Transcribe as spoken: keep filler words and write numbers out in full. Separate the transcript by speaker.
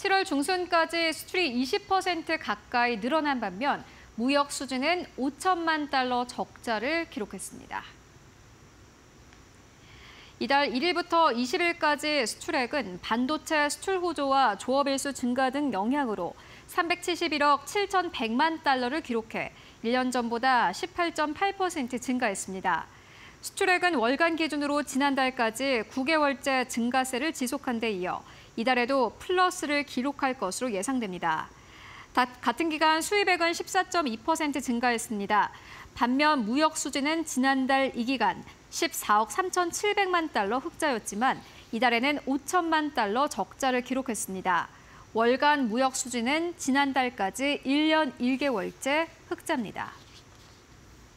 Speaker 1: 칠월 중순까지 수출이 이십 퍼센트 가까이 늘어난 반면 무역 수지는 오천만 달러 적자를 기록했습니다. 이달 일 일부터 이십 일까지 수출액은 반도체 수출 호조와 조업 일수 증가 등 영향으로 삼백칠십일억 칠천백만 달러를 기록해 일 년 전보다 십팔 점 팔 퍼센트 증가했습니다. 수출액은 월간 기준으로 지난달까지 구 개월째 증가세를 지속한 데 이어 이달에도 플러스를 기록할 것으로 예상됩니다. 같은 기간 수입액은 십사 점 이 퍼센트 증가했습니다. 반면 무역 수지는 지난달 이 기간 십사억 삼천칠백만 달러 흑자였지만 이달에는 오천만 달러 적자를 기록했습니다. 월간 무역 수지는 지난달까지 일 년 일 개월째 흑자입니다.